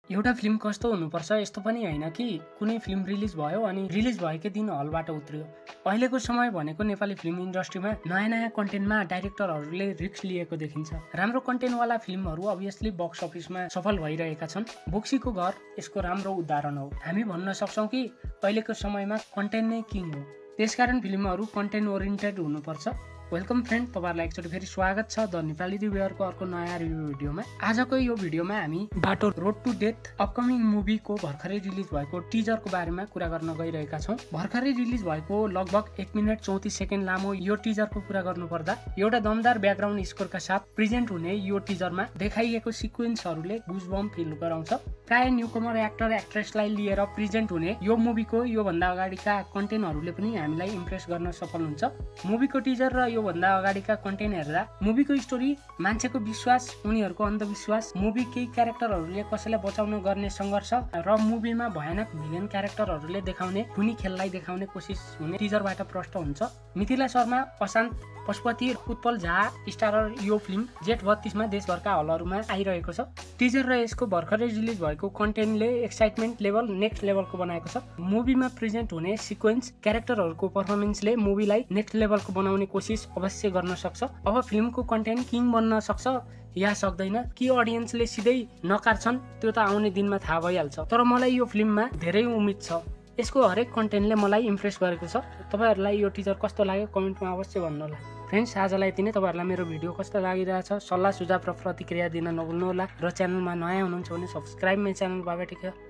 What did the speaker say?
एउटा फिल्म कस्तो हुनुपर्छ यस्तो पनि हैन कि कुनै फिल्म रिलिज भयो अनि रिलिज भएकै दिन हलबाट उत्रियो। अहिलेको समय भनेको नेपाली फिल्म इन्डस्ट्रीमा नयाँ कन्टेन्टमा डाइरेक्टरहरूले रिस्क लिएको देखिन्छ। राम्रो कन्टेन्टवाला फिल्महरू अभियसली बक्स अफिसमा सफल भइरहेका छन्। बोक्सीको घर यसको राम्रो उदाहरण हो। हामी भन्न सक्छौं कि अहिलेको समयमा कन्टेन्ट नै किङ हो। त्यसकारण फिल्महरू कन्टेन्ट ओरिएन्टेड हुनुपर्छ। वेलकम फ्रेन्ड, तपाईहरुलाई एकचोटि फेरि स्वागत छ द नेपाली रिभ्युअरको अर्को नयाँ रिभ्यू भिडियोमा। आजको यो भिडियोमा हामी बाटो रोड टु डेथ अपकमिङ मुभीको भर्खरै रिलिज भएको टिजरको बारेमा कुरा गर्न गइरहेका छौं। भर्खरै रिलिज भएको लगभग 1 मिनेट 34 सेकेन्ड लामो यो टिजरको कुरा गर्नुपर्दा एउटा दमदार ब्याकग्राउन्ड स्कोरका साथ प्रेजेन्ट हुने यो टिजरमा देखाइएको सिक्वेन्सहरूले गुजबम्प फिल गराउँछ। प्राय न्यूकमर एक्टर एक्ट्रेसलाई लिएर प्रेजेन्ट हुने यो मुभीको यो भन्दा अगाडिका कन्टेन्टहरूले पनि हामीलाई इम्प्रेस गर्न सफल हुन्छ। मुभीको टिजर र यो भन्दा अगाडिका कन्टेन्ट हेर्दा मुभीको स्टोरी, मान्छेको विश्वास, उनीहरूको अन्धविश्वास, मुभी केही क्यारेक्टरहरूले कसैलाई बचाउन गर्ने सङ्घर्ष र मुभीमा भयानक भिलेन क्यारेक्टरहरूले देखाउने खुनी खेललाई देखाउने कोसिस हुने टिजरबाट प्रष्ट हुन्छ। मिथिला शर्मा, अशान्त पशुपति, उत्पल झा स्टारर यो फिल्म जेठ 32 मा देशभरका हलहरूमा आइरहेको छ। टिजर र यसको भर्खरै रिलिज भएको कन्टेन्टले एक्साइटमेन्ट लेभल नेक्स्ट लेभलको बनाएको छ। मुभीमा प्रेजेन्ट हुने सिक्वेन्स, क्यारेक्टरहरूको पर्फर्मेन्सले मुभीलाई नेक्स्ट लेभलको बनाउने कोसिस अवश्य गर्न सक्छ। अब फिल्मको कन्टेन्ट किङ बन्न सक्छ या सक्दैन, कि अडियन्सले सिधै नकार्छन् त्यो त आउने दिनमा थाहा भइहाल्छ। तर मलाई यो फिल्ममा धेरै उम्मिद छ। यसको हरेक कन्टेन्टले मलाई इम्प्रेस गरेको छ। तपाईहरुलाई यो टिजर कस्तो लाग्यो कमेन्टमा अवश्य भन्नुहोला। फ्रेन्ड्स, आजलाई यति नै। तपाईहरुलाई मेरो भिडियो कस्तो लागिरहेछ सल्लाह सुझाव र प्रतिक्रिया दिन नभुल्नुहोला र च्यानलमा नयाँ हुनुहुन्छ भने सब्स्क्राइब मेरो च्यानल बाबा टिक